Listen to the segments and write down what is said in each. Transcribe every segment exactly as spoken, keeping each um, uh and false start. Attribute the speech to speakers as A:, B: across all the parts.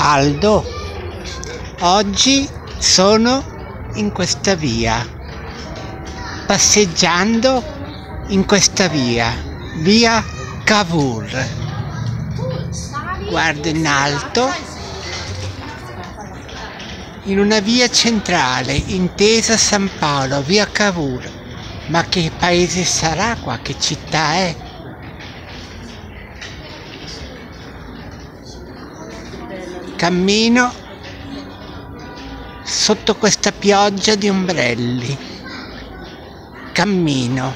A: Aldo. Oggi sono in questa via, passeggiando in questa via, via Cavour. Guardo in alto, in una via centrale, intesa San Paolo, via Cavour. Ma che paese sarà qua? Che città è? Cammino sotto questa pioggia di ombrelli. Cammino.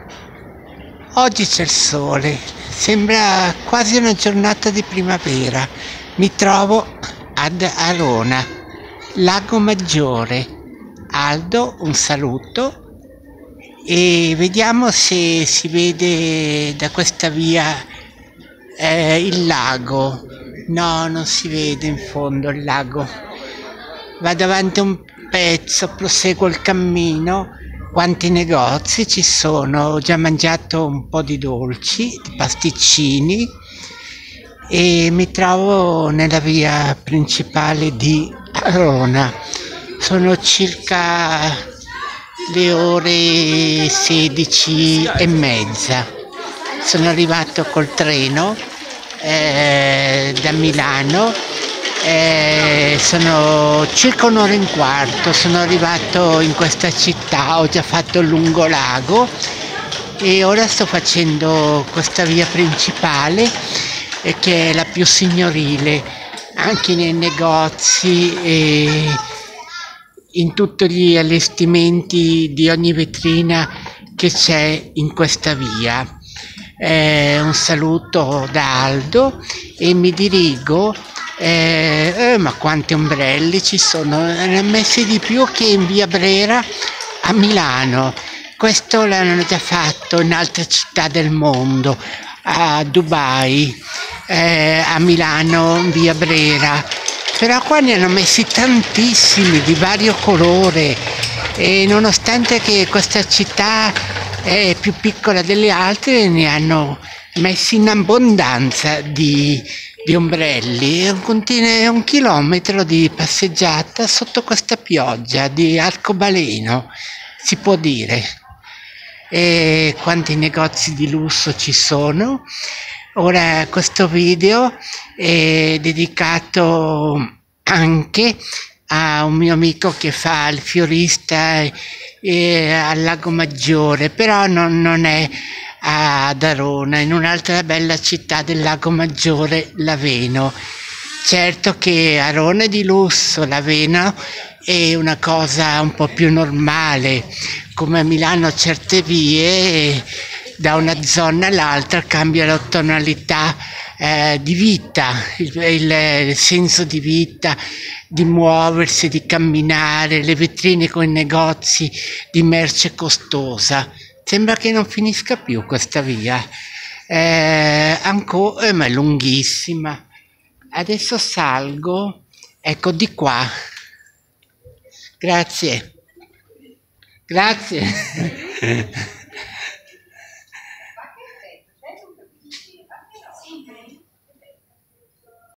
A: Oggi c'è il sole, sembra quasi una giornata di primavera. Mi trovo ad Arona, Lago Maggiore. Aldo, un saluto. E vediamo se si vede da questa via eh, il lago. No, non si vede in fondo il lago. Vado avanti un pezzo, proseguo il cammino. Quanti negozi ci sono? Ho già mangiato un po' di dolci, di pasticcini, e mi trovo nella via principale di Arona. Sono circa le ore sedici e mezza. Sono arrivato col treno eh, da Milano, eh, sono circa un'ora e un quarto. Sono arrivato in questa città, ho già fatto il lungolago e ora sto facendo questa via principale eh, che è la più signorile, anche nei negozi e in tutti gli allestimenti di ogni vetrina che c'è in questa via. Eh, un saluto da Aldo e mi dirigo, eh, eh, ma quanti ombrelli ci sono, ne ho messi di più che in via Brera a Milano. Questo l'hanno già fatto in altre città del mondo, a Dubai, eh, a Milano in via Brera. Però qua ne hanno messi tantissimi di vario colore e nonostante che questa città è più piccola delle altre ne hanno messi in abbondanza di, di ombrelli. È un, contine, un chilometro di passeggiata sotto questa pioggia di arcobaleno, si può dire. E quanti negozi di lusso ci sono. Ora questo video è dedicato anche a un mio amico che fa il fiorista eh, al Lago Maggiore, però non, non è ad Arona, in un'altra bella città del Lago Maggiore, Laveno. Certo che Arona è di lusso, Laveno è una cosa un po' più normale, come a Milano certe vie da una zona all'altra cambia la tonalità eh, di vita, il, il, il senso di vita, di muoversi, di camminare, le vetrine con i negozi di merce costosa. Sembra che non finisca più questa via, eh, ancora, eh, ma è lunghissima. Adesso salgo, ecco di qua. Grazie. Grazie.